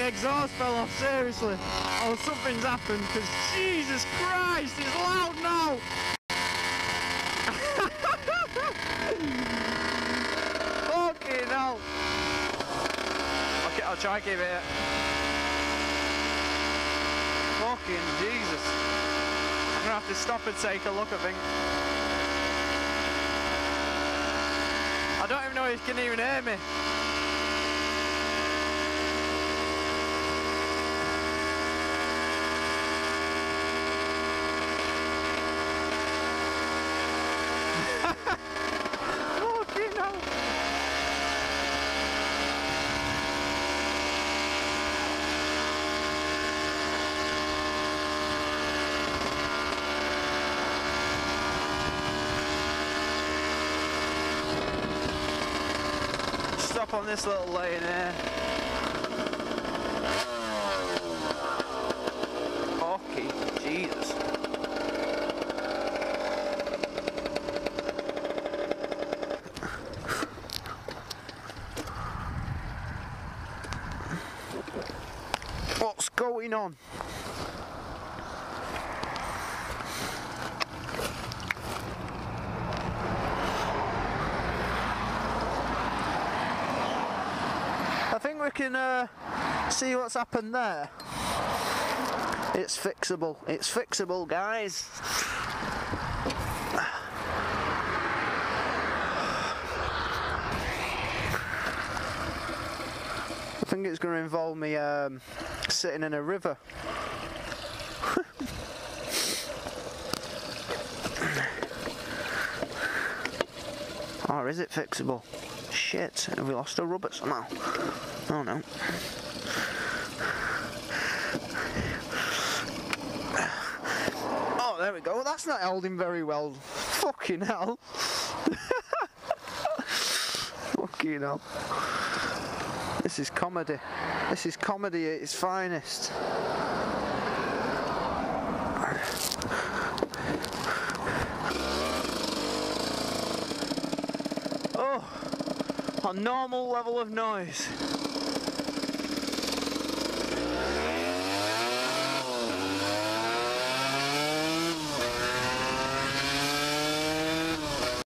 my exhaust fell off, seriously. Oh, something's happened, because Jesus Christ, it's loud now! Fucking hell! Okay, I'll try and keep it. Fucking Jesus. I'm gonna have to stop and take a look, I think. I don't even know if you can even hear me. Fucking hell. Stop on this little lane here. Fucking Jesus. What's going on? I think we can see what's happened there. It's fixable. It's fixable, guys. I think it's going to involve me sitting in a river. Or is it fixable? Shit, have we lost a rubber somehow? Oh no. Oh, there we go. That's not holding very well. Fucking hell. Fucking hell. This is comedy. This is comedy at its finest. Oh, a normal level of noise.